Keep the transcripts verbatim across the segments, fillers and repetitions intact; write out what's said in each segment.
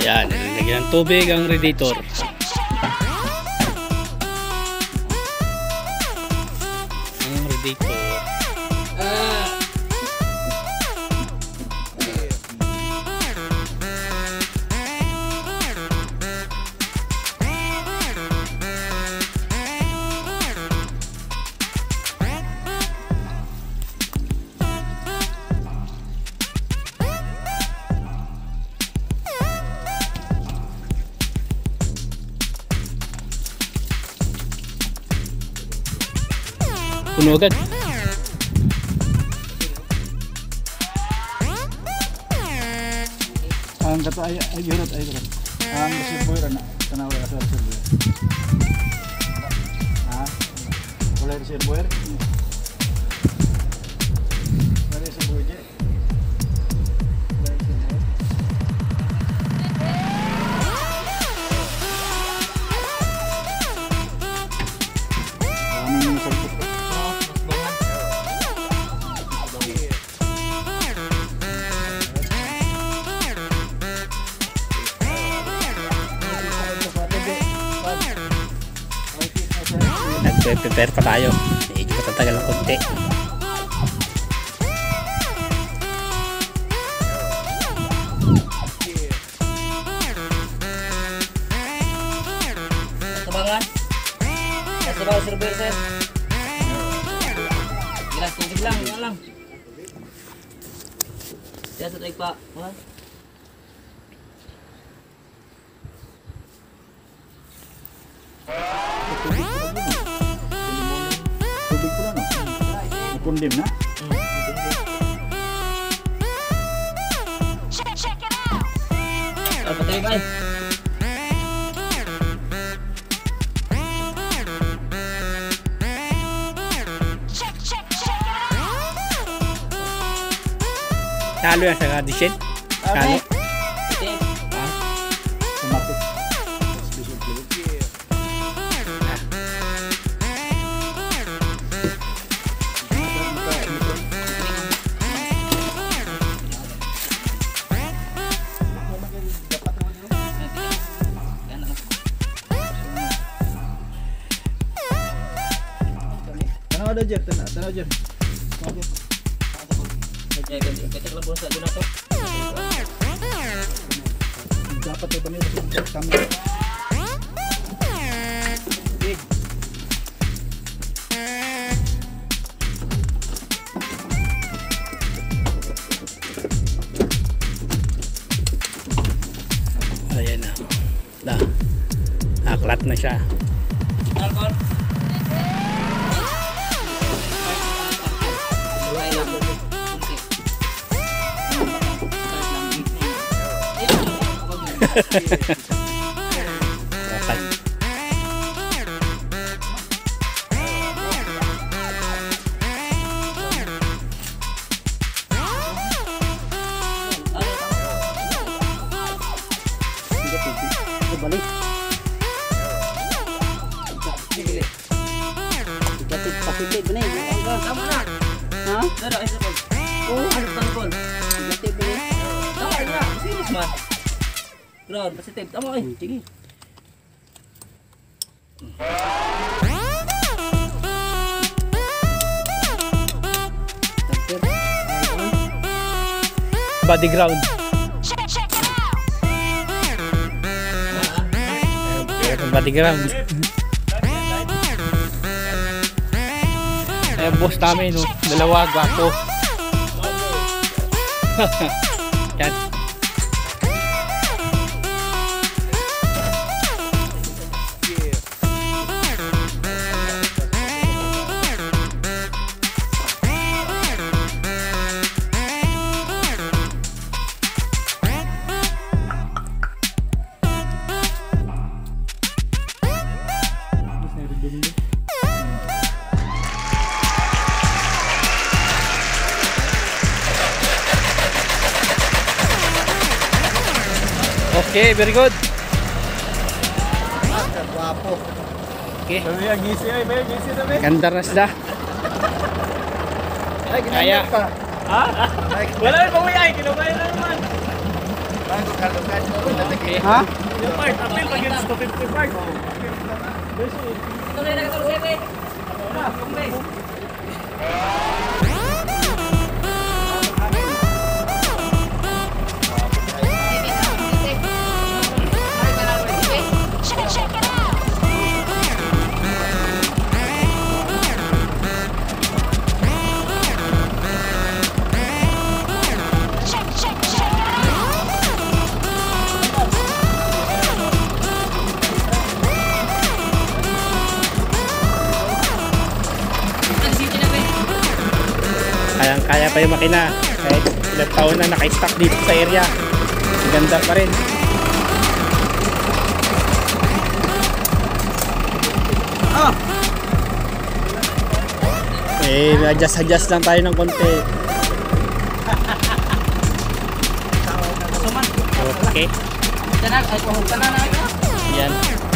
Yan, nilagyan ng tubig ang radiator. Ang radiator. Puno agad. Ang kata ay ay yurot ay yurot. Ang reservoir na tanaw sa reservoir. Ah, wala reservoir. Wala reservoir je. Nag-prepare pa tayo. Medyo matatagal ng konti. Tabangan. Sa bawah server sir. Gelas tubig lang, yan lang. Ya sa taig pa. Wah. Tubig pula no. Kundim na. Apa tayo guys? Talo yan sa kadishin. Talo. Sematik. Tanah ada je, tanah, tanah je. Kita kelabon sa dito. Dapat tayo banil sa kami. Ayan na. Da. Naklat na siya. Alcohol. Dapat. Balik. Kapit pakit benih. Tama na. Ha? Dada ay sapol. Oh, ano tangkol? Kapit benih. Tama na. Serious man. Ground, positive. Tama ay. Sige. Body ground. Ayan, body ground. Ayan, boss namin, no? Dalawa, gwapo. Yan. Okay, very good. Ah, guwapo. Okay. Sabi ang gisi ay, may gisi na may. Ganda na sila. Ay, Kaya. ginamit pa. Ha? Wala na pa uwi ay, kinumain na naman. Bago kalugan mo, natin Okay. Ha? Yung part, apil pag yun two fifty part. Ito na yung nagkatulog sa'yo, eh. Wala, kumbe. Kaya pa yung makina kahit ilang taon na naka-stock dito sa area, ganda pa rin. Ah! Eh, adjust adjust lang tayo ng konti. Okay, Tanan, ay pohon ka na na ito. yan.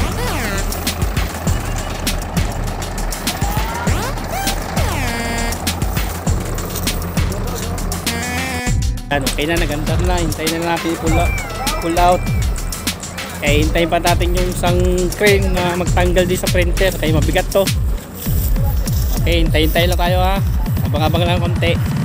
Ano, okay na, naganda na. Hintayin na natin pull out, pull out. Kaya hintayin pa natin yung isang crane na magtanggal din sa printer. Kaya mabigat to. Okay, hintayin tayo lang tayo ha. Abang-abang lang konti.